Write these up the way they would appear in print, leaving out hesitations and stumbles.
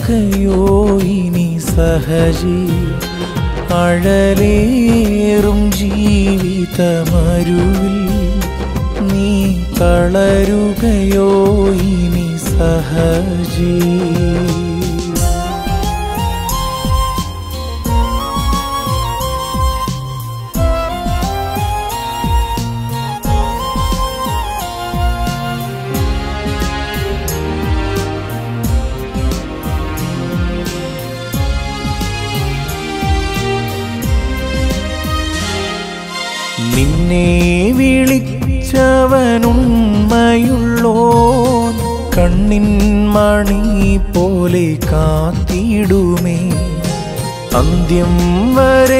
തളരുകയോ ഇനി സഹജി അഴലേറും ജീവിതമരുവിൽ നീ തളരുകയോ ഇനി സഹജി നിന്നെ വിളിച്ചവനുണ്മയുള്ളോൻ കണ്ണിൻ മണി പോലെ കാത്തിടുമേ അന്ത്യം വരെ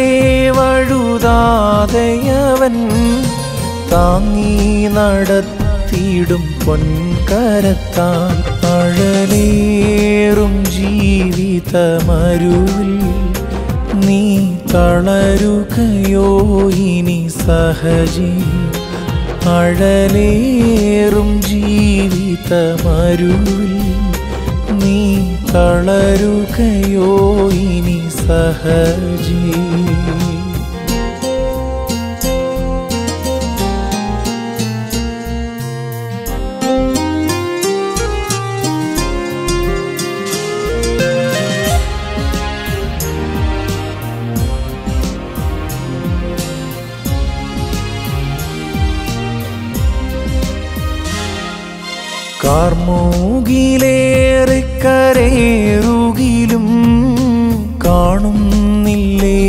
വഴുതാതെയവൻ താങ്ങി നടത്തിയിടും പൊൻകരത്താൽ അഴലേറും ജീവിതമരുവിൽ നീ തളരുകയോ ഇനി സഹജി അഴലേറും ജീവിതമരുവിൽ നീ തളരുകയോ ഇനി സഹജി കാർമൂകിലേറെ കരേറുകിലും കാണുന്നില്ലേ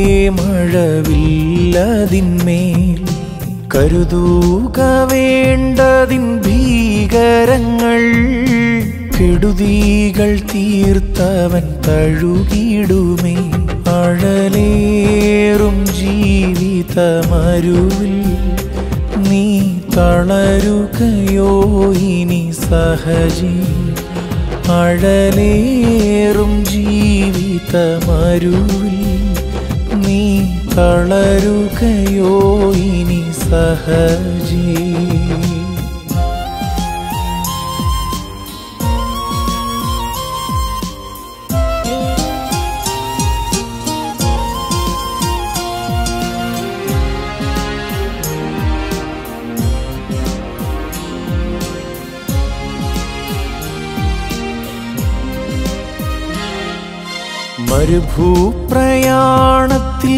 മഴവില്ലതിന്മേൽ കരുതുക വേണ്ടതിൻ ഭീകരങ്ങൾ കെടുതികൾ തീർത്തവൻ തഴുകിടുമേ അഴലേറും ജീവിതമരുവിൽ നീ തളരുകയോ ഇനി സഹജി അഴലേറും ജീവിതമരുവിൽ നീ തളരുകയോ ഇനി സഹജി മരുഭൂപ്രയാണത്തിൽ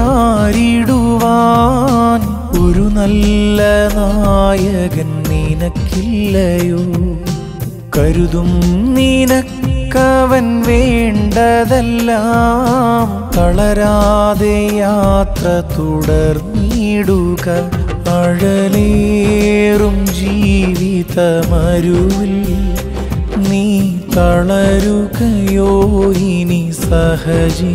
ചാരിടുവാൻ ഒരു നല്ല നായകൻ നിനക്കില്ലയോ കരുതും നിനക്കവൻ വേണ്ടതെല്ലാം തളരാതെ യാത്ര തുടർന്നിടുക അഴലേറും ജീവിതമരുവിൽ നീ തളരുകയോ ഇനി സഹജി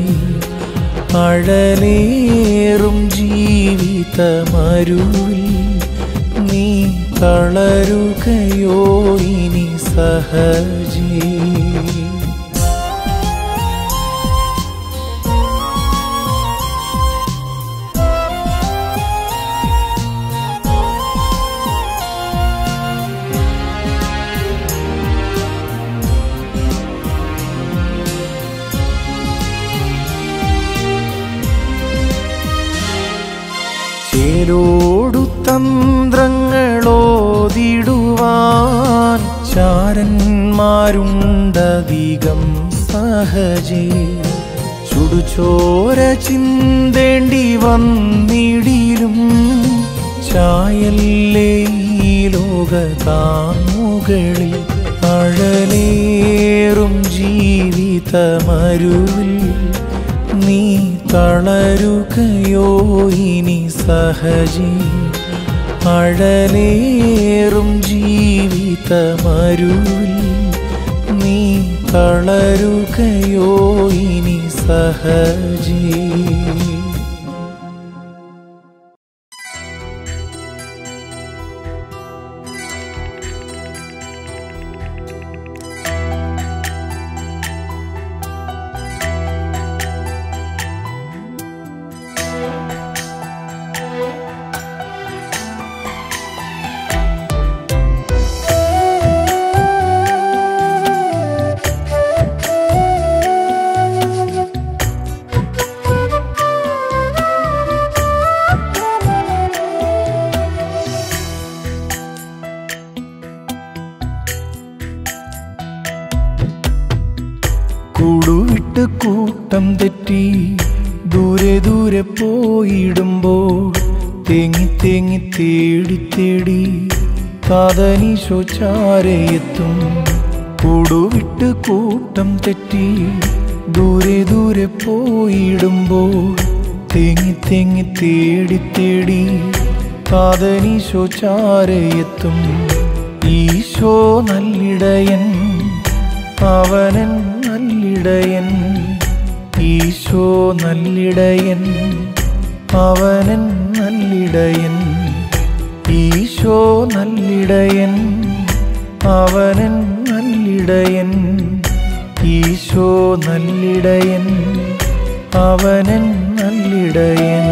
അഴലേറും ജീവിതമരുവിൽ നീ തളരുകയോ ഇനി സഹജി ചേലോടു തന്ത്രങ്ങളോതിടുവാൻ ചാരന്മാരുണ്ടധികം സഹജേ ചുടുചോര ചിന്തേണ്ടി വന്നിടിലും ചായല്ലേ ഈ ലോകതാമുകളിൽ അഴലേറും ജീവിതമരുവിൽ നീ തളരുകയോ ഇനി സഹജി അഴലേറും ജീവിതമരുവിൽ നീ തളരുകയോ ഇനി സഹജി കൂടുവിട്ട് കൂട്ടം തെറ്റി ദൂരെ ദൂരെ പോയിടുമ്പോൾ തേങ്ങി തേങ്ങി തേടി തേടി താതനീശോ ചാരയെത്തും. കൂടുവിട്ട് കൂട്ടം തെറ്റി ദൂരെ ദൂരെ പോയിടുമ്പോൾ തേങ്ങി തേങ്ങി തേടി തേടി താതനീശോ ചാരയെത്തും. ഈശോ നല്ലിടയൻ, അവനൻ നല്ലിടയൻ. ഈശോ നല്ലിടയൻ, അവനൻ നല്ലിടയൻ. ഈശോ നല്ലിടയൻ, അവനൻ നല്ലിടയൻ. ഈശോ നല്ലിടയൻ, അവനൻ നല്ലിടയൻ.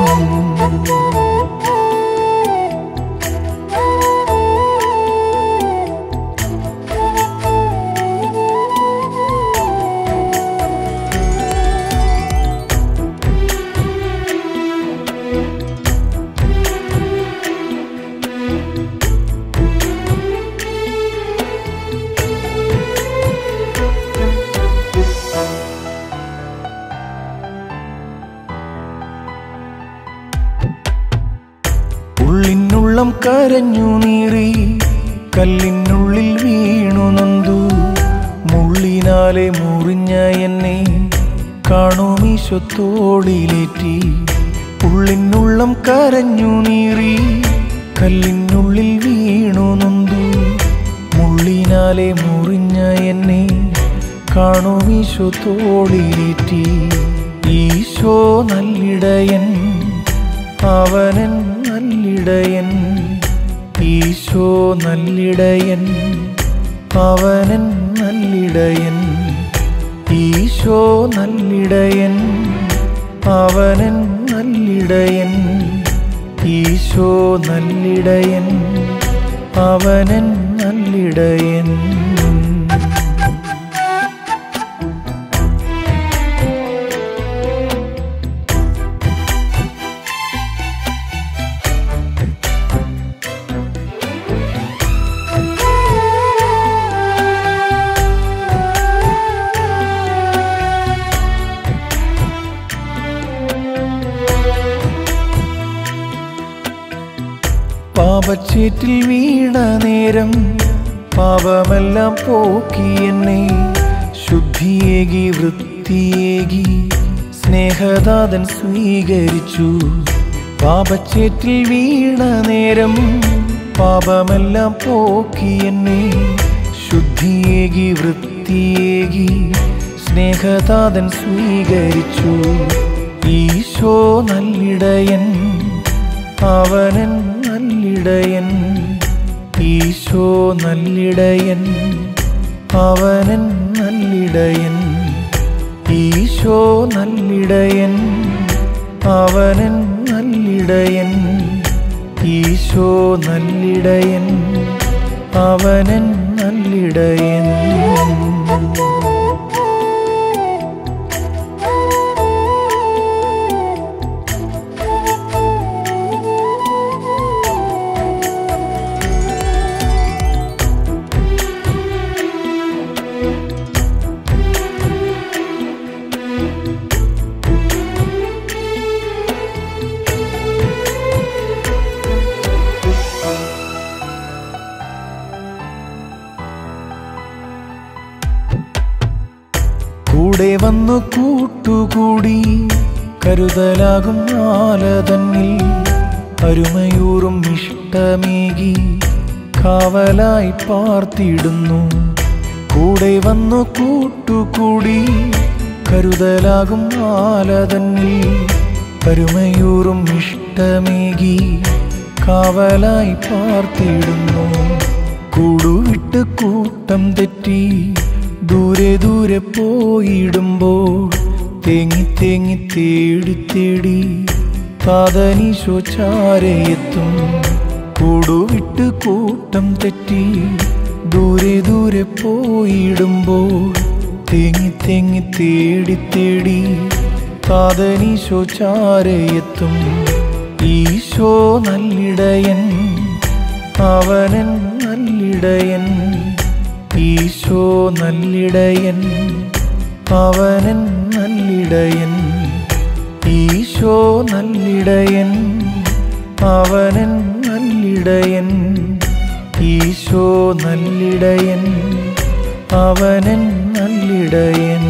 ഉള്ളിനുള്ളം കരഞ്ഞു നീറി കല്ലിനുള്ളിൽ വീണു നൊന്തു. മുള്ളിനാലെ മുറിഞ്ഞ എന്നെ കാണുമീശോ തോളിലേറ്റി. ഉള്ളിനുള്ളം കരഞ്ഞു നീറി കല്ലിനുള്ളിൽ വീണു നൊന്തു. മുള്ളിനാലെ മുറിഞ്ഞ എന്നെ കാണുമീശോ തോളിലേറ്റി. ഈശോ നല്ലിടയൻ, അവനൻ നല്ലിടയൻ. ഈശോ നല്ലിടയൻ, അവനൻ നല്ലിടയൻ. ഈശോ നല്ലിടയൻ, അവനൻ നല്ലിടയൻ. ഈശോ നല്ലിടയൻ, അവനൻ നല്ലിടയൻ. പാപച്ചേറ്റിൽ വീണ നേരം പാപമെല്ലാം പോക്കി എന്നെ ശുദ്ധിയേകി വൃത്തിയേകി സ്നേഹദാതൻ സ്വീകരിച്ചു. പാപച്ചേറ്റിൽ വീണ നേരം പാപമെല്ലാം പോക്കി എന്നെ ശുദ്ധിയേകി വൃത്തിയേകി സ്നേഹദാതൻ സ്വീകരിച്ചു. ഈശോ നല്ലിടയൻ, അവനൻ നല്ലിടയൻ. ഈശോ നല്ലിടയൻ, അവനൻ നല്ലിടയൻ. ഈശോ നല്ലിടയൻ, അവനൻ നല്ലിടയൻ. ഈശോ നല്ലിടയൻ, അവനൻ നല്ലിടയൻ. കൂടെ വന്നു കൂട്ടുകൂടി കരുതലാകും ആലതന്നിൽ അരുമയൂറും ഇഷ്ടമേകി കാവലായി പാർത്തിടുന്നു. കൂടെ വന്നു കൂട്ടുകൂടി കരുതലാകും ആലതന്നിൽ അരുമയൂറും ഇഷ്ടമേകി കാവലായി പാർത്തിടുന്നു. കൂടുവിട്ട് കൂട്ടം തെറ്റി ദൂരെ ദൂരെ പോയിടുമ്പോൾ തേങ്ങി തേങ്ങി തേടി തേടി താതനീശോ ചാരയെത്തും. കൂടുവിട്ട് കൂട്ടം തെറ്റി ദൂരെ ദൂരെ പോയിടുമ്പോൾ തേങ്ങി തേങ്ങി തേടി തേടി താതനീശോ ചാരയെത്തും. ഈശോ നല്ലിടയൻ, അവനൻ നല്ലിടയൻ. ഈശോ നല്ലിടയൻ, അവനൻ നല്ലിടയൻ. ഈശോ നല്ലിടയൻ, അവനൻ നല്ലിടയൻ. ഈശോ നല്ലിടയൻ, അവനൻ നല്ലിടയൻ.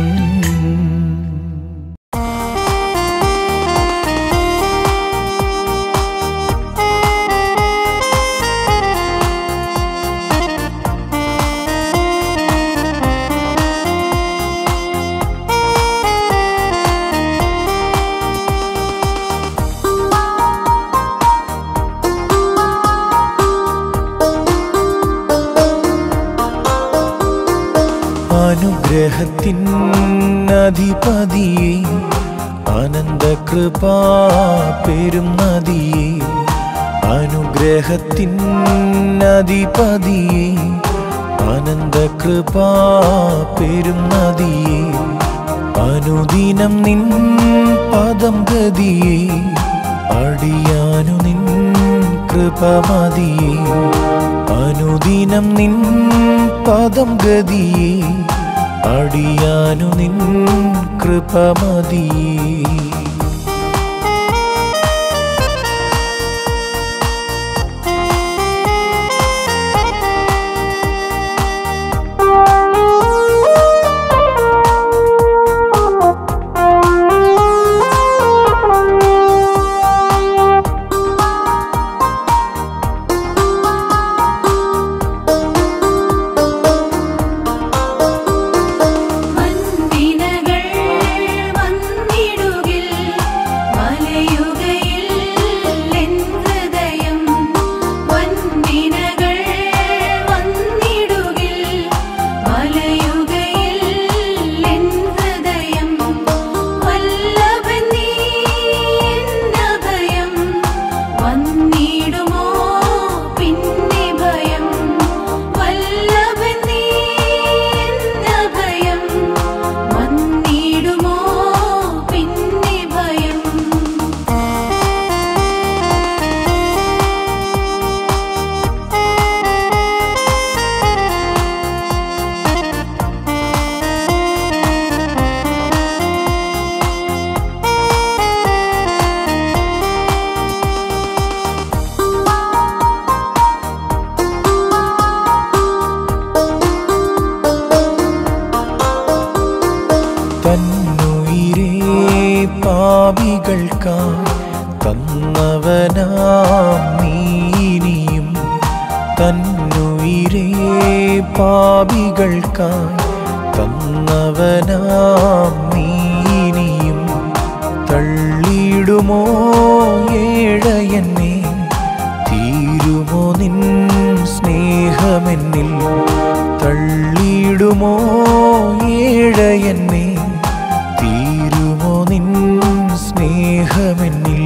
അനുഗ്രഹത്തിൻ അധിപതിയെ, അനന്തകൃപാ പെരും നദിയെ. അനുഗ്രഹത്തിൻ അധിപതിയെ, അനന്തകൃപാ പെരും നദിയെ. അനുദിനം നിൻ പദം ഗതിയെ, അടിയാനു നിൻ കൃപമതിയെ. അനുദിനം നിൻ പദം ഗതിയെ, അടിയാനു നിൻ കൃപമതിയെ. പാപികൾക്കായി തന്നവനാം നീനിയും. തന്നുയിരേ പാപികൾക്കായി തന്നവനാം നീനിയും. തള്ളിയിടുമോ ഏഴയനെ, തീരുമോ നിൻ സ്നേഹമെന്നിൽ. തള്ളിയിടുമോ ഏഴയനെ, തീരുമോ നിൻ സ്നേഹമെന്നിൽ.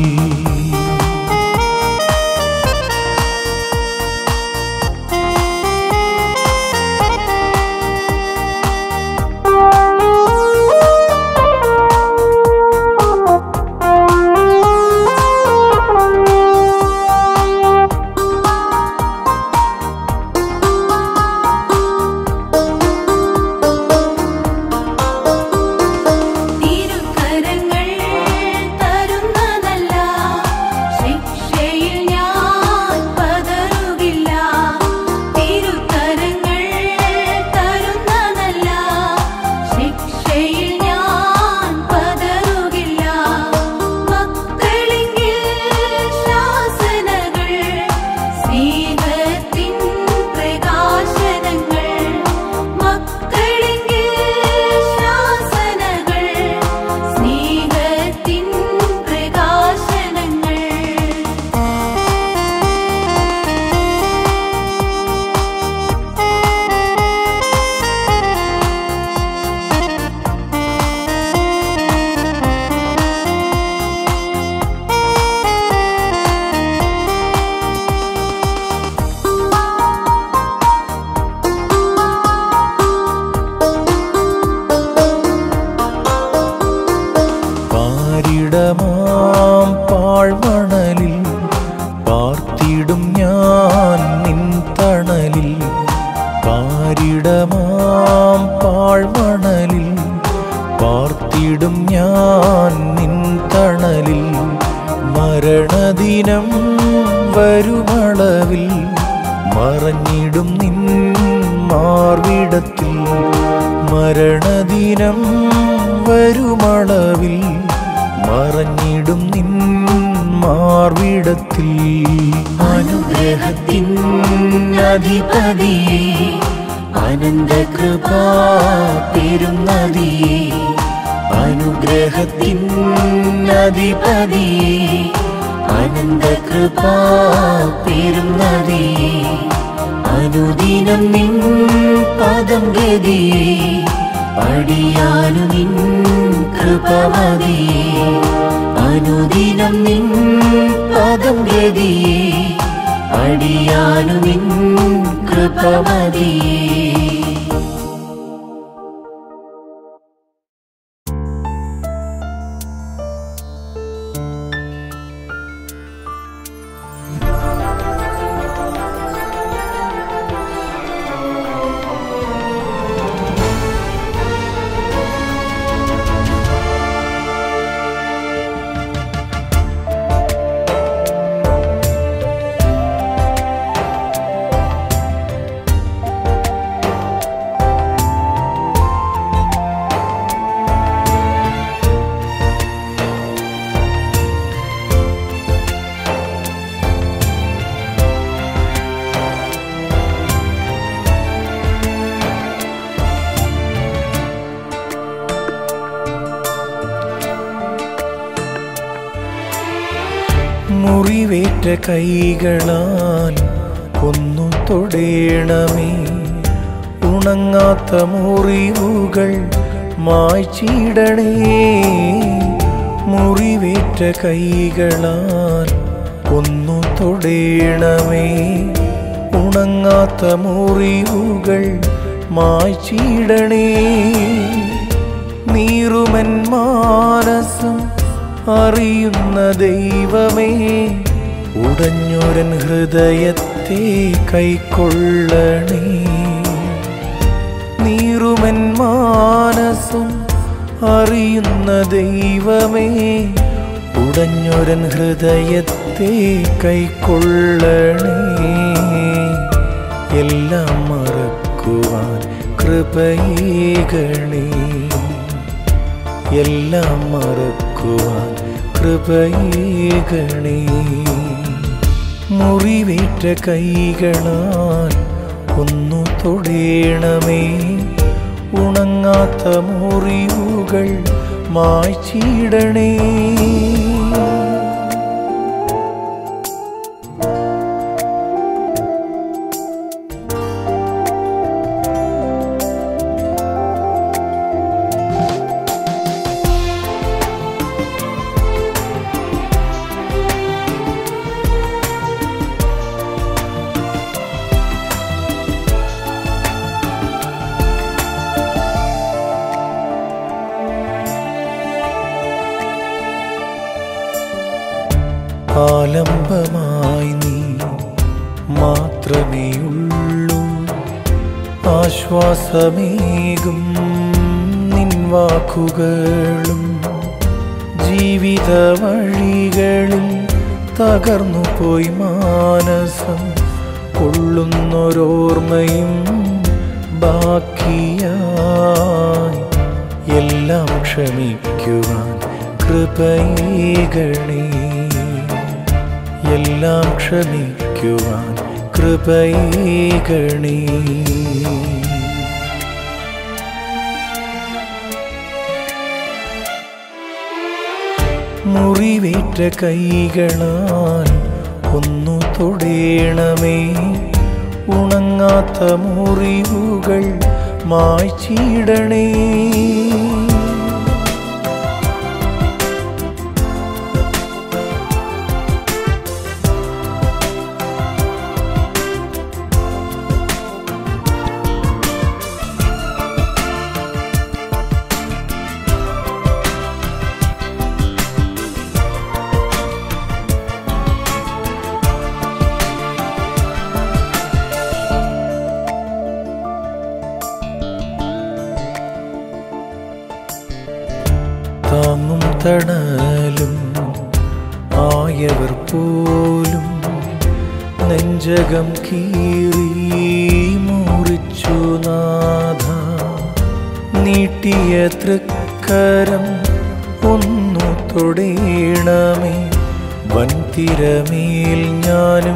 പാരിടമാം പാഴ്മണലിൽ പാർത്തിടും ഞാൻ നിൻ തണലിൽ. പാരിടമാം പാഴ്മണലിൽ ഞാൻ നിൻ തണലിൽ മരണദിനം വരുമളവിൽ മറഞ്ഞിടും നിൻ മാർവിടത്തിൽ മരണദിനം വരുമളവിൽ മറഞ്ഞിടും നിൻ മാർവിടത്തിൽ അനുഗ്രഹത്തിൻ അധിപതിയേ അനന്തകൃപാ പെരുന്നതിയേ അനുഗ്രഹത്തിൻ അധിപതിയേ അനന്തകൃപാ പെരുന്നതിയേ അനുദിനം നിൻ പദം ഗതിയേ അടിയാനു നിൻ കൃപ മതിയേ അനുദിനം നിൻ പദം ഗതിയേ അടിയാനു നിൻ കൃപ മതിയേ മുറിവേറ്റ കൈകളാൽ ഒന്നു തൊടേണമേ ഉണങ്ങാത്ത മുറിവുകൾ മായ്ച്ചിടണേ മുറിവേറ്റ കൈകളാൽ ഒന്നു തൊടേണമേ ഉണങ്ങാത്ത മുറിവുകൾ മായ്ച്ചിടണേ നീറുമൻ മാനസം അറിയുന്ന ദൈവമേ ഉടഞ്ഞൊരൻ ഹൃദയത്തെ കൈക്കൊള്ളണേ നീറുമൻ മാനസം അറിയുന്ന ദൈവമേ ഉടഞ്ഞൊരൻ ഹൃദയത്തെ കൈക്കൊള്ളണേ എല്ലാം മറക്കുവാൻ കൃപയേകണേ എല്ലാം മറക്കുവാൻ കൃപയേകണേ മുറിവേറ്റ കൈകളാൽ ഒന്നു തൊടേണമേ ഉണങ്ങാത്ത മുറിവുകൾ മായ്ച്ചിടണേ ആലംബമായി നീ മാത്രമേയുള്ളൂ ആശ്വാസമേകും നിൻ വാക്കുകളും ജീവിത വഴികളിൽ തകർന്നു പോയി മാനസം കൊള്ളുന്നൊരോർമ്മയും ബാക്കിയായി എല്ലാം ക്ഷമിക്കുവാൻ കൃപയേകണേ എല്ലാം ക്ഷമിക്കുവാൻ കൃപയേകണേ മുറിവേറ്റ കൈകളാൽ ഒന്നു തൊടേണമേ ഉണങ്ങാത്ത മുറിവുകൾ മായ്ച്ചിടണേ തണലും ആയവർ പോലും നെഞ്ചകം കീറി മുറിച്ചു നാഥ. നീട്ടിയ തൃക്കരം ഒന്നു തൊടേണമേ, വൻതിരമേൽ ഞാനും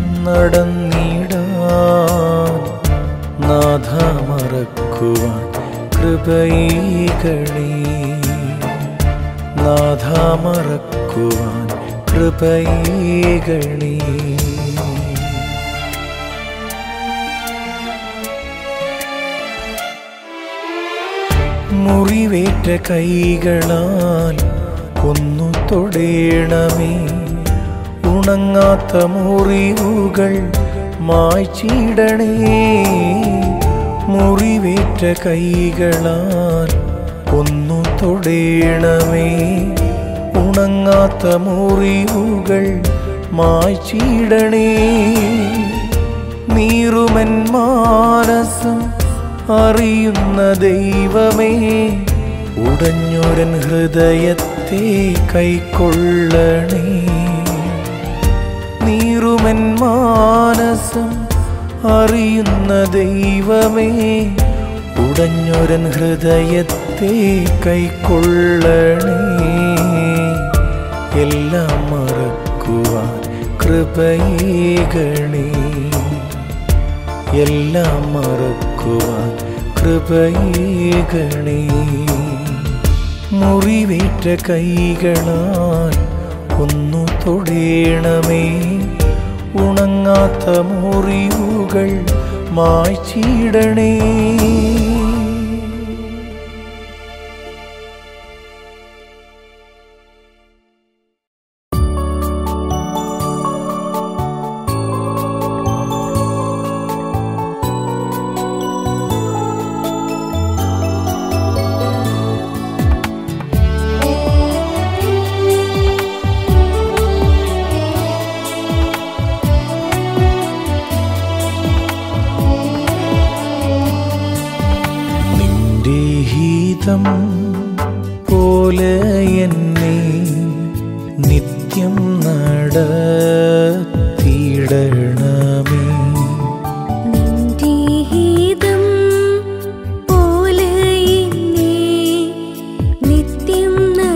നടന്നിടാൻ. നാഥ മറക്കുവാൻ കൃപയേകണേ, നാഥ മറക്കുവാൻ കൃപയേകണേ. മുറിവേറ്റ കൈകളാൽ ഒന്നു തൊടേണമേ, ഉണങ്ങാത്ത മുറിവുകൾ മായ്ച്ചിടണേ. മുറിവേറ്റ കൈകളാൽ ഒന്നു തൊടേണമേ, ഉണങ്ങാത്ത മുറിവുകൾ മായ്ച്ചിടണേ. നീറുമൻ മാനസം അറിയുന്ന ദൈവമേ, ഉടഞ്ഞൊരൻ ഹൃദയത്തെ കൈക്കൊള്ളണേ. നീറുമൻ മാനസം അറിയുന്ന ദൈവമേ, ഉടഞ്ഞൊരൻ ഹൃദയത്തെ കൈക്കൊള്ളണേ. എല്ലാം മറക്കുവാൻ കൃപയേകണേ, എല്ലാം മറക്കുവാൻ കൃപയേകണേ. മുറിവേറ്റ കൈകളാൽ ഒന്നു തൊടേണമേ, ഉണങ്ങാത്ത മുറിവുകൾ മായ്ച്ചിടണേ. പോലെ എന്നെ നിത്യം നടത്തിയിടണമേ. നിന്റെ ഹിതം പോലെ എന്നെ നിത്യം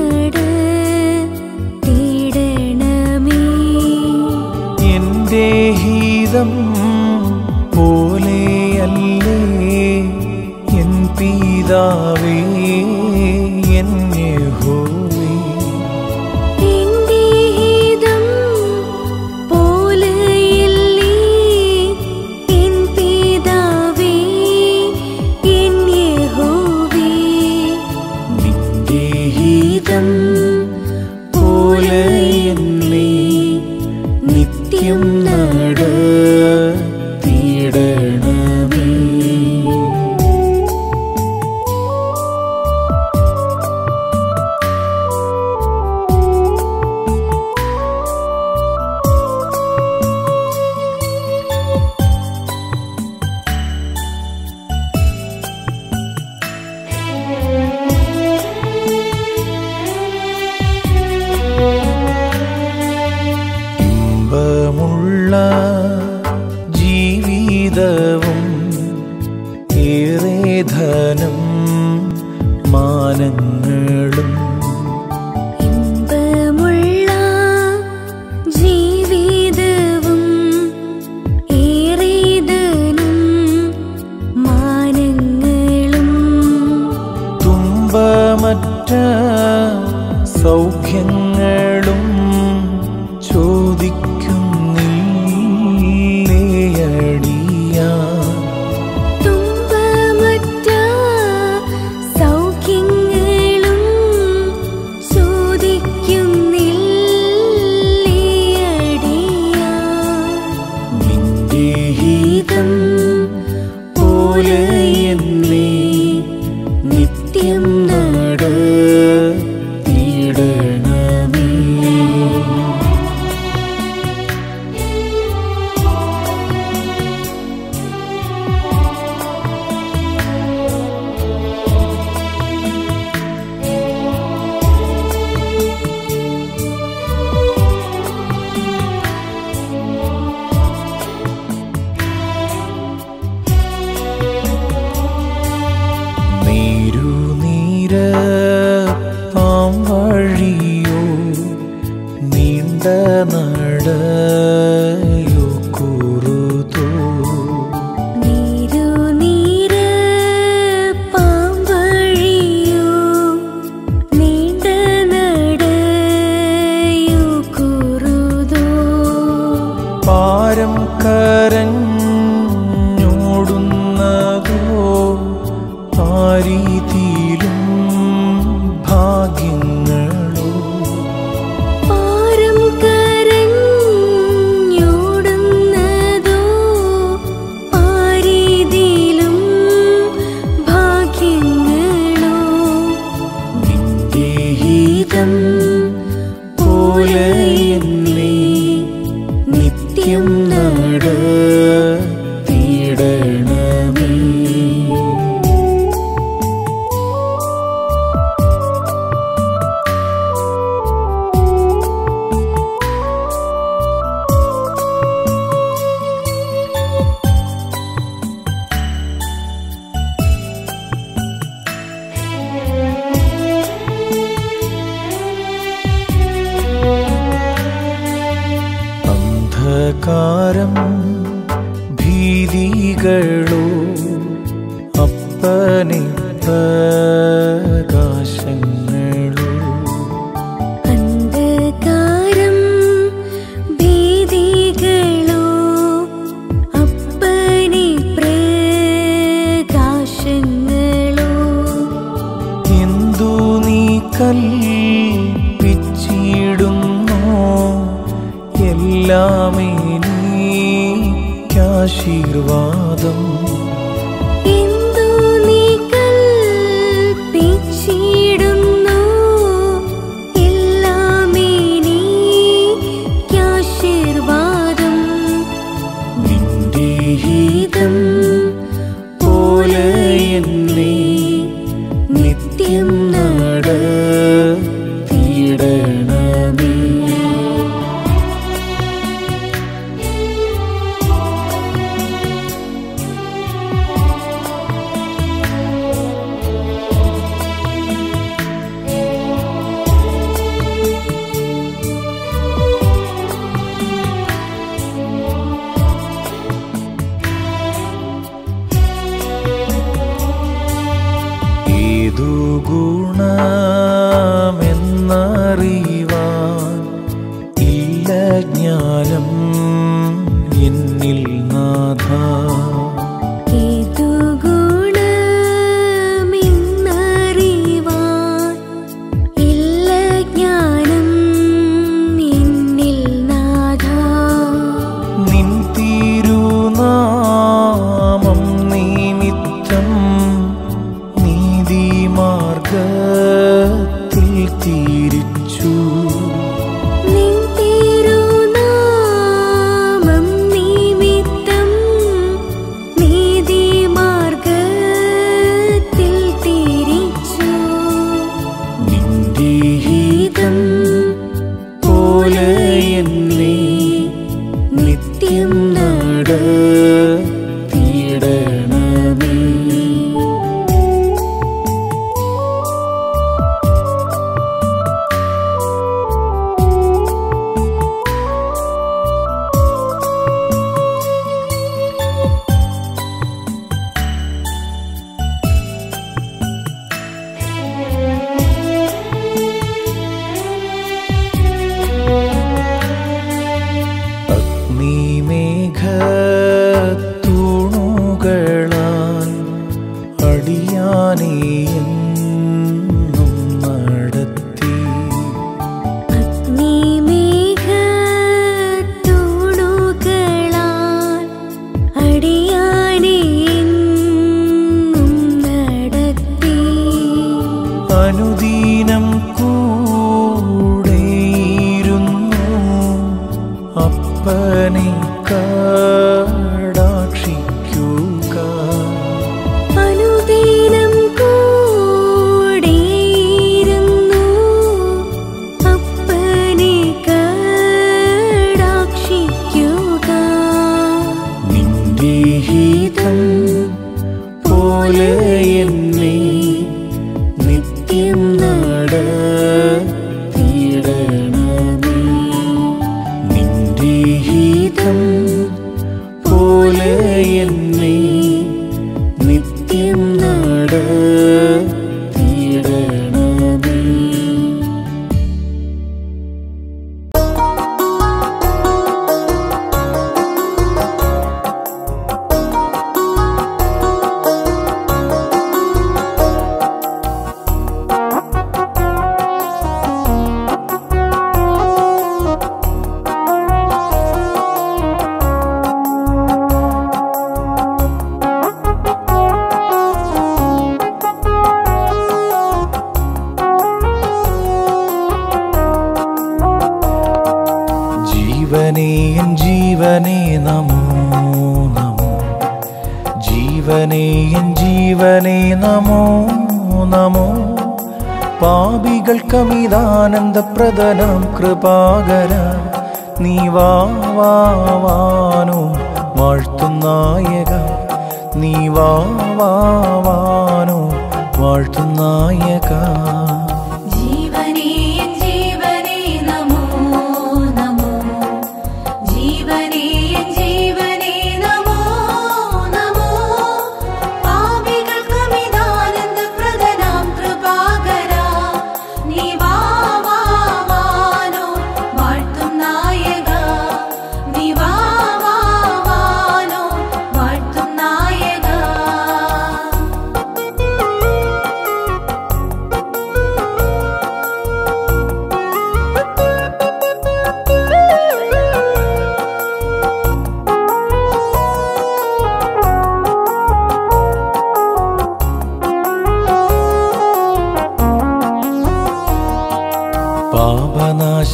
നടത്തിയിടണമേ. എൻ്റെ ഹിതം പോലെയല്ലേ എൻ പിതാവേ, എൻ യഹോവേ. നിന്റെ ഹിതം പോലെയല്ലേ എൻ പിതാവേ, എൻ യഹോവേ. നിന്റെ ഹിതം പോലെ എന്നെ നിത്യം നടത്തിയിടണമേ. ഇമ്പമുള്ള ജീവിതവും ഏറെ ധനം മാനങ്ങളും. ഇമ്പമുള്ള ജീവിതവും ഏറെ ധനം മാനങ്ങളും. തുമ്പമറ്റ സൗഖ്യങ്ങളും ചോദിക്കുന്നില്ലേയടിയാൻ. തുമ്പമറ്റ സൗഖ്യങ്ങളും ദീദികളോ അപ്പനെ പ്രകാശങ്ങളോ അന്ധകാരം ഭീതികളോ അപ്പനെ പ്രകാശങ്ങളോ എന്തു നീ കൽപ്പിച്ചിടുന്നോ എല്ലാമേ നീക്കാശീർവാദം എന്തു നീ കൽപ്പിച്ചിടുന്നു എല്ലാമേ നീക്കാശീർവാദം നിന്റെ ഹിതം പോലെ എന്നെ നിത്യം നടത്തിയിടണമേ. ഏതു ഗുണമെന്നറിവാൻ ഇല്ല ജ്ഞാനം എന്നിൽ നാഥ. ഏതു ഗുണമെന്നറിവാൻ ഇല്ല ജ്ഞാനം എന്നിൽ നാഥ. നിൻ തിരുനാമം നിമിത്തം നീതിമാർഗത്തിൽ തിരിച്ചു. നിൻ തിരുനാമം നിമിത്തം നീതിമാർഗത്തിൽ തിരിച്ചു. നിന്റെ ഹിതം പോലെ എന്നെ നിത്യം നടത്തിയിടണമേ. അഗ്നിമേഘത്തൂണുകളാൽ അടിയാനെ എന്നും നടത്തി. അഗ്നിമേഘത്തൂണുകളാൽ അടിയാനെ എന്നും നടത്തി. അനുദിനം കൂടെയിരുന്നു അപ്പനെ കടാക്ഷിക്കുക. അനുദിനം കൂടെയിരുന്നു അപ്പനെ കടാക്ഷിക്കുക. നിന്റെ ഹിതം പോലെ എന്നെ നിത്യം നടത്തിയിടണമേ. നിന്റെ ഹിതം പോലെ എന്നെ നിത്യം നടത്തിയിടണമേ. ജീവനേ എൻ ജീവനേ നമോ നമോ. ജീവനേ എൻ ജീവനേ നമോ നമോ. പാപികൾക്കമിതാനന്ദപ്രദനം കൃപാകര നീ വാവാനോ വാഴ്ത്തുന്നായക. നീ വാവാനോ വാഴ്ത്തുന്നായക. ജീവനേ ജീവനേ നമോ നമോ. ജീവനേ ജീവനേ നമോ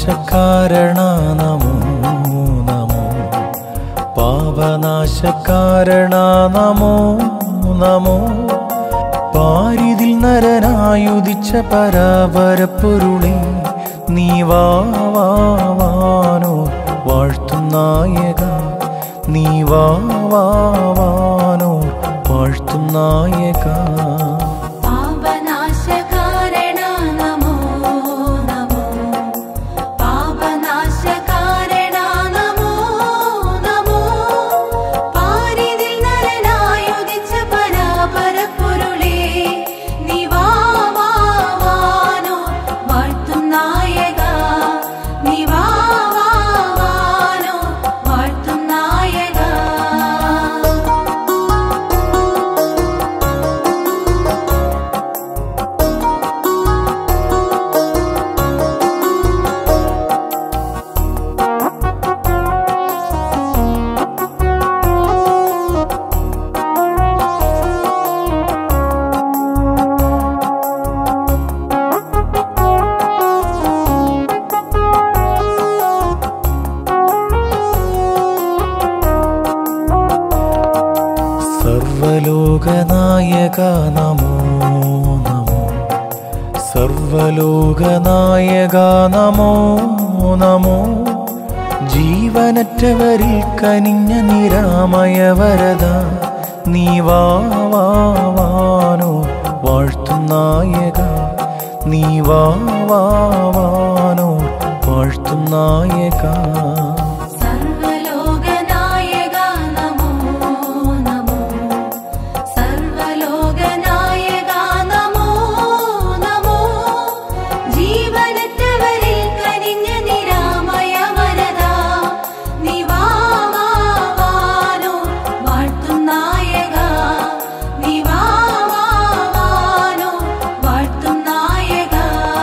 പാപനാശകാരണ നമോ നമോ പാപനാശകാരണ നമോ നമോ പാരിതിൽ നരനായുദിച്ച പരാപരപ്പൊരുളേ നീ വാവാനോ വാഴ്ത്തുനായക നീ വാവാനോ വാഴ്ത്തുനായക പാപനാശകാരണ നമോ നമോ പാപനാശകാരണ നമോ നമോ പാരിതിൽ നരനായുദിച്ച പരാപരപ്പൊരുളേ നീ വാവാനോ വാഴ്ത്തുനായക നീ വാവാനോ വാഴ്ത്തുനായക സർവലോകനായക നമോ നമോ സർവലോകനായക നമോ നമോ ജീവനറ്റവരിൽ കനിഞ്ഞ നിരാമയ വരദ നീ വാവാനോ വാഴ്ത്തുനായക നീ വാവാനോ വാഴ്ത്തുനായക സർവലോകനായക നമോ നമോ സർവലോകനായക നമോ നമോ ജീവനറ്റവരിൽ കനിഞ്ഞ നിരാമയ വരദ നീ വാവാനോ വാഴ്ത്തുനായക നീ വാവാനോ വാഴ്ത്തുനായക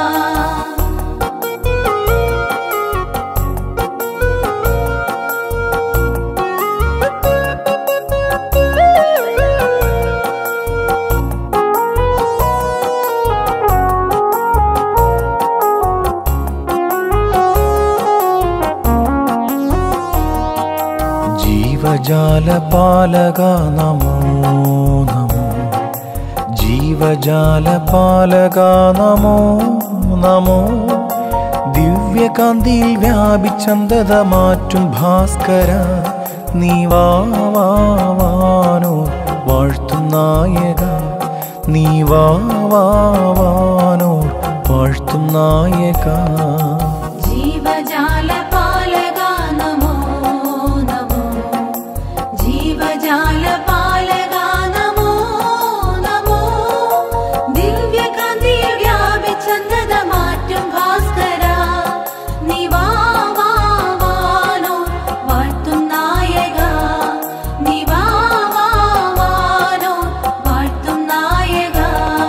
ജീവജാലപാലക നമോ നമോ ജീവജാലപാലക നമോ നമോ ദിവ്യകാന്തിയിൽ വ്യാപിച്ചന്തത മാറ്റും ഭാസ്കര നീ വാവാനോ വാഴ്ത്തുനായക നീ വാവാനോ വാഴ്ത്തുനായക ജീവജാലപാലക നമോ നമോ ജീവജാലപാലക നമോ നമോ ദിവ്യകാന്തിയിൽ വ്യാപിച്ചന്തത മാറ്റും ഭാസ്കര നീ വാവാനോ വാഴ്ത്തുനായക നീ വാവാനോ വാഴ്ത്തുനായക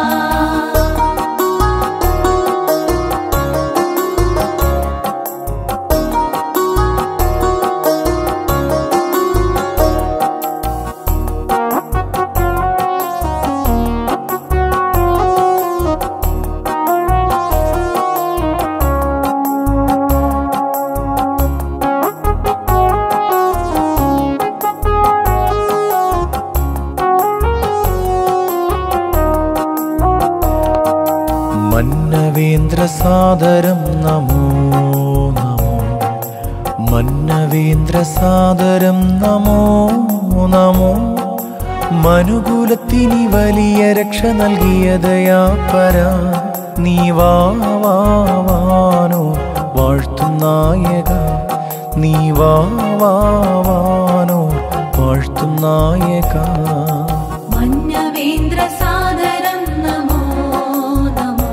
മന്നവേന്ദ്രസാദരം നമോ നമോ മന്നവേന്ദ്രസാദരം നമോ നമോ മനുകുലത്തിനി വലിയ രക്ഷ നൽകിയ ദയാപര നീ വാവാനോ വാഴ്ത്തുനായക നീ വാവാനോ വാഴ്ത്തുനായക മന്നവേന്ദ്രസാദരം നമോ നമോ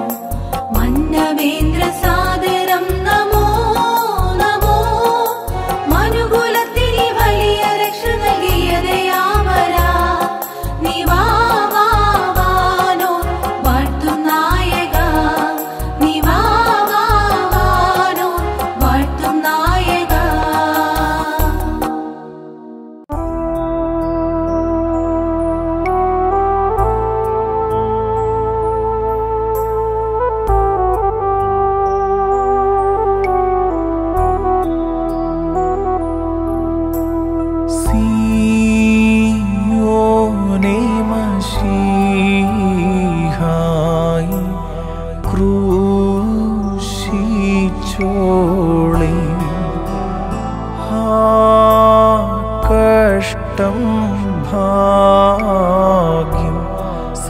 മന്നവേന്ദ്രസാദരം നമോ നമോ മനുകുലത്തിനി വലിയ രക്ഷ നൽകിയ ദയാപര നീ വാവാനോ വാഴ്ത്തുനായക നീ വാവാനോ വാഴ്ത്തുനായക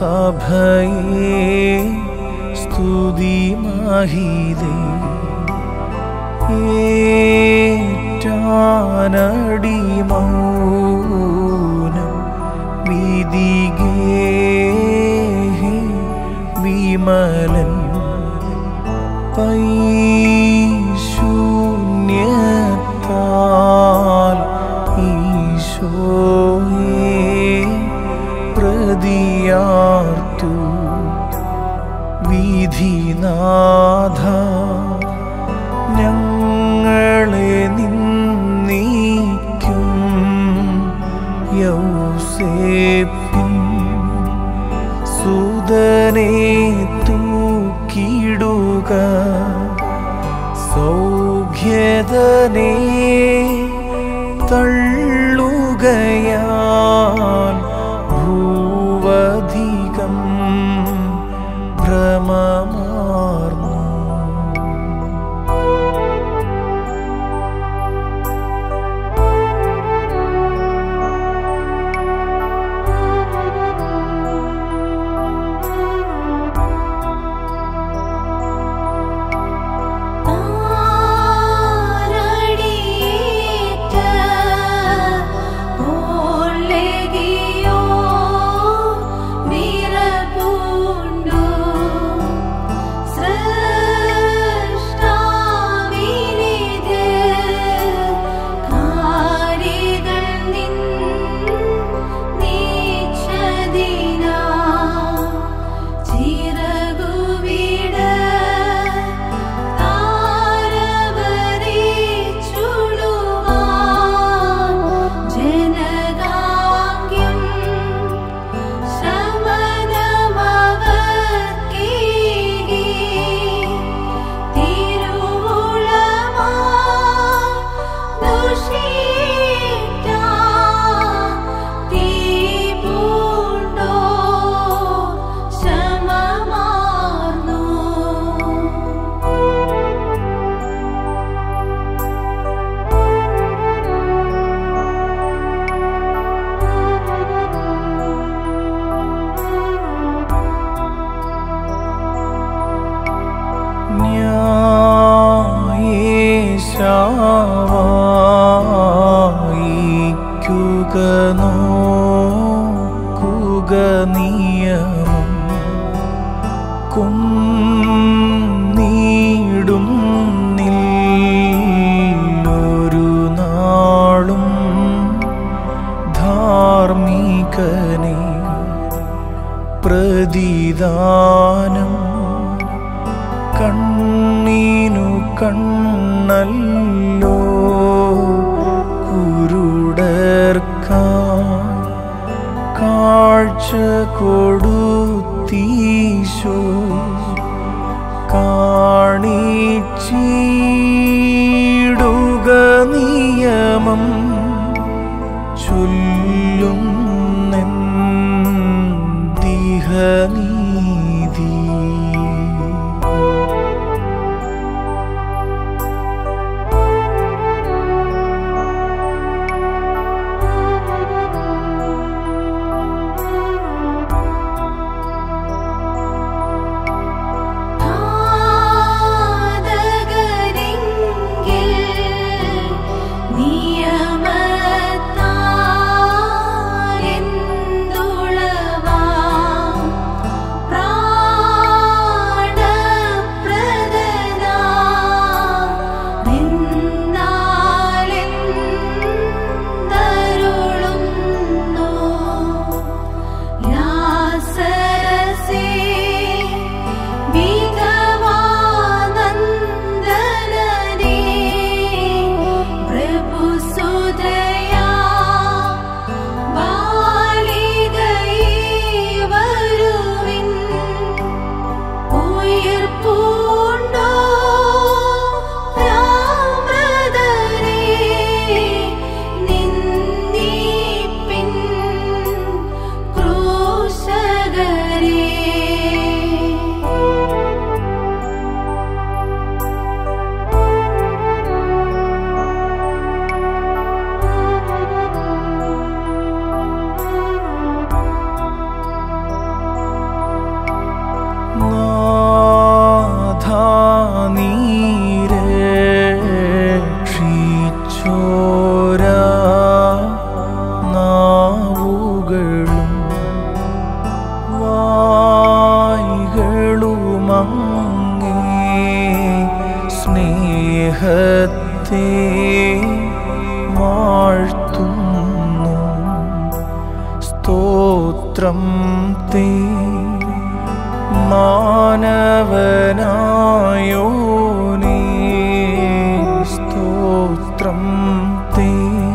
സഭയെ സ്തുതി മഹിതേ ഏറ്റാനടി മൗനം വിധികേ വിമലൻ പൈശൂന്യത്താൽ ഈശോയെ പ്രതിയാർത്തു വിധിനാഥ ഞങ്ങളെ നിന്ദിക്കും യൗസേപ്പിൻ സുതനെ തൂക്കിടുക സൗഖ്യതനെ തള്ളുകയാൽ ഭൂവധികം ഭ്രമമാർന്നു. യിക്കുക നോക്കുക നിയമം കൊന്നീടും നില്ലൊരു നാളും ധാർമ്മികനെ പ്രതിദാനം കണ്ണീനു കണ്ണല്ലോ കുരുടർക്കായി കാഴ്ച കൊടുത്തീശോ കാണിച്ചിടുക നിയമം ചൊല്ലുന്നെന്തിഹനീതി. നിയമ സ്തോത്രം തേ മാനവനായോനേ സ്തോത്രം തേ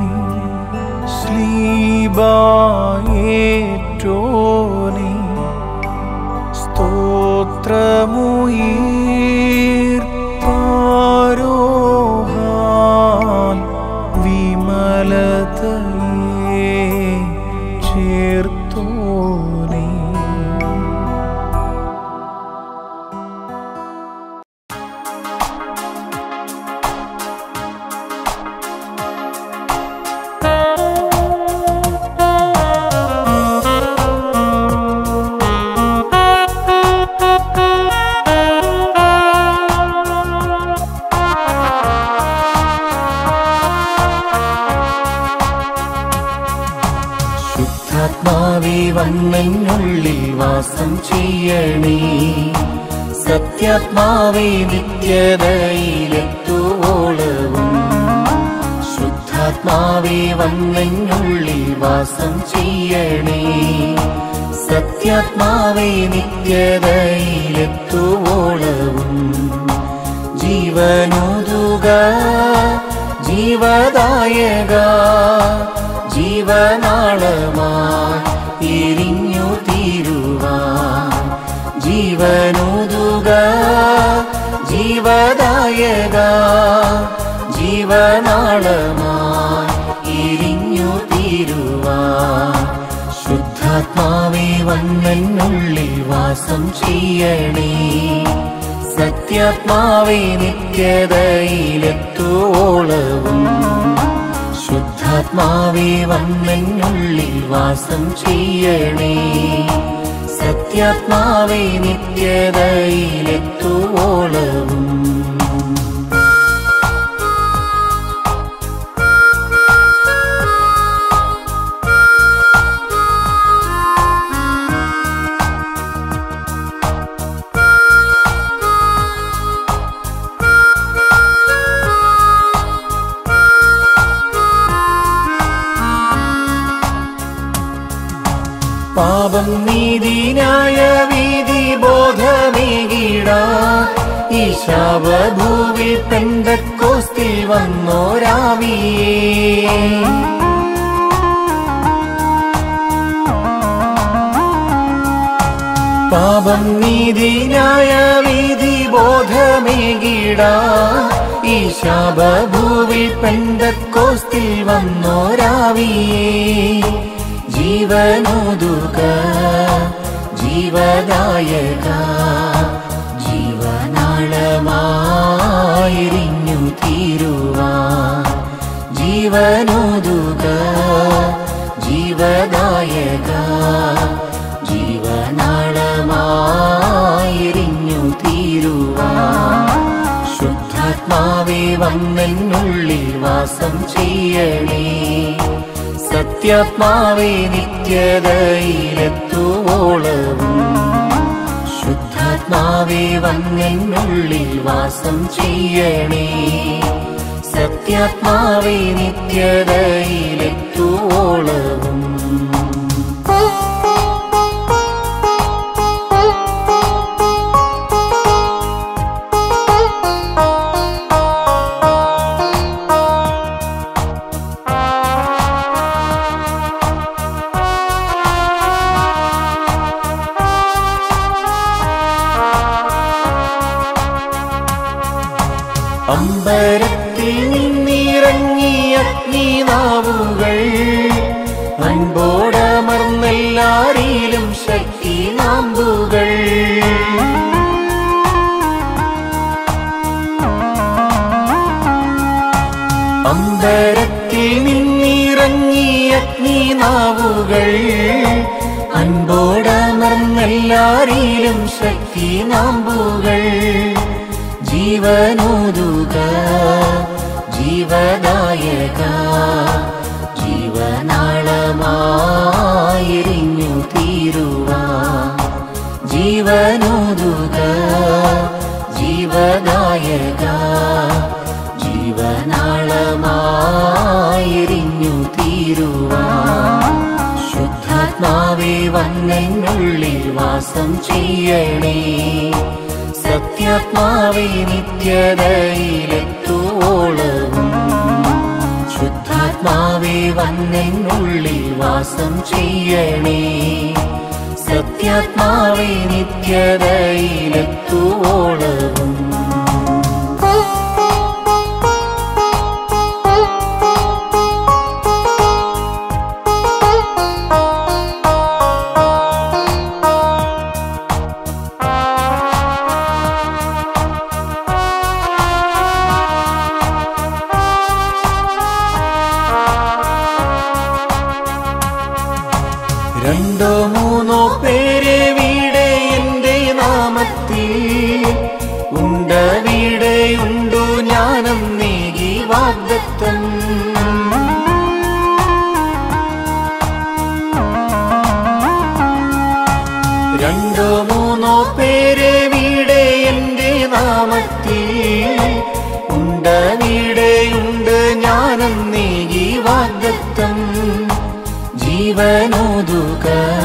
ശ്ലീബായേറ്റോനേ സ്തോത്രമുയീർപ്പാരോഹാൻ വിമലതയേ ചേർത്തോനേ. ശുദ്ധാത്മാവേ വന്നെന്നുള്ളിൽ വാസം ചെയ്യണേ, സത്യാത്മാവേ നിത്യതയിലെത്തുവോളവും. ശുദ്ധാത്മാവേ വന്നെന്നുള്ളിൽ വാസം ചെയ്യണേ, സത്യാത്മാവേ നിത്യതയിലെത്തുവോളവും. ജീവനോതുക ജീവദായക ജീവനാളമായി എരിഞ്ഞു തീരുവാൻ. ജീവനോതുക ജീവദായക ജീവനാളമായി എരിഞ്ഞു തീരുവാൻ. ശുദ്ധാത്മാവേ വന്നെന്നുള്ളിൽ വാസം ചെയ്യണേ, സത്യാത്മാവേ നിത്യതയിലെത്തുവോളവും. ശുദ്ധാത്മാവേ വന്നെന്നുള്ളിൽ വാസം ചെയ്യണേ, സത്യാത്മാവേ നിത്യതയിലെത്തുവോളവും. പാപം നീതി ന്യായ വീതി ബോധമേകിടാ ഈ ശാപഭൂവിൽ പെന്തക്കോസ്തിൽ വന്നോരാവിയേ. പാപം നീതി ന്യായ വീതി ബോധമേകിടാ ഈ ശാപഭൂവിൽ പെന്തക്കോസ്തിൽ വന്നോരാവിയേ. ജീവനോതുക ജീവദായക ജീവനാളമായെരിഞ്ഞു തീരുവാൻ. ജീവനോതുക ജീവദായക ജീവനാളമായെരിഞ്ഞു തീരുവാൻ. ശുദ്ധാത്മാവേ വന്നെന്നുള്ളിൽ വാസം ചെയ്യണേ, സത്യാത്മാവേ നിത്യതയിലെത്തുവോളവും. ശുദ്ധാത്മാവേ വന്നെന്നുള്ളിൽ വാസം ചെയ്യണേ, സത്യാത്മാവേ നിത്യതയിലെത്തുവോളവും. അമ്പരത്തിൽ നിന്നിറങ്ങിയ അഗ്നിനാവുകൾ അൻപോടമർന്നെല്ലാരിലും ശക്തി നാമ്പുകൾ. അമ്പരത്തിൽ നിന്നിറങ്ങിയ അഗ്നിനാവുകൾ അൻപോടമർന്നെല്ലാരിലും ശക്തി നാമ്പുകൾ. ജീവനോതുക ജീവദായക ജീവനാളമായെരിഞ്ഞു തീരുവാൻ. ജീവനോതുക ജീവദായക ജീവനാളമായെരിഞ്ഞു തീരുവാൻ. ശുദ്ധാത്മാവേ ശുദ്ധാത്മാവേ വന്നെന്നുള്ളിൽ വാസം ചെയ്യണേ. സത്യാത്മാവേ നിത്യതയിലെത്തുവോളവും ശുദ്ധാത്മാവേ വന്നെന്നുള്ളിൽ വാസം ചെയ്യണേ. സത്യാത്മാവേ നിത്യതയിലെത്തുവോളവും രണ്ടോ മൂന്നോ പേരെ വീടെ എന്റെ നാമത്തിൽ വീടെയുണ്ടു ജ്ഞാനം നീകി വാഗ്ദത്തം. രണ്ടോ മൂന്നോ പേരെ വീടെ എന്റെ നാമത്തിൽ വീടെയുണ്ട് ജ്ഞാനം നീകി വാഗ്ദത്തം. ജീവനോതുക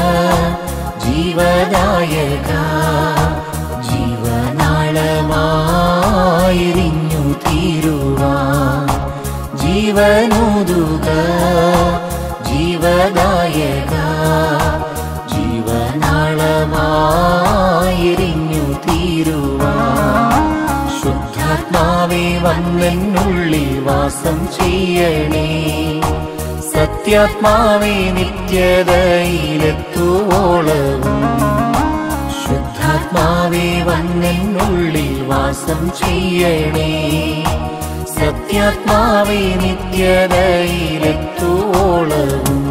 ജീവദായക ജീവനാളമായിരിഞ്ഞു തീരുവാൻ. ജീവനോതുക ജീവദായക ജീവനാളമായിരിഞ്ഞു തീരുവാൻ. ശുദ്ധാത്മാവേ വന്നെന്നുള്ളിൽ വാസം ചെയ്യണേ. സത്യാത്മാവേ നിത്യതയിലെത്തുവോളവും ശുദ്ധാത്മാവേ വന്നെന്നുള്ളിൽ വാസം ചെയ്യണേ. സത്യാത്മാവേ നിത്യതയിലെത്തുവോളവും